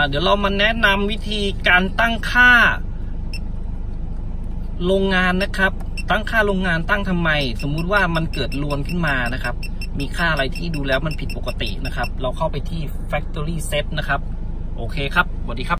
เดี๋ยวเรามาแนะนำวิธีการตั้งค่าโรงงานนะครับตั้งค่าโรงงานตั้งทำไมสมมุติว่ามันเกิดรวนขึ้นมานะครับมีค่าอะไรที่ดูแล้วมันผิดปกตินะครับเราเข้าไปที่ factory set นะครับโอเคครับสวัสดีครับ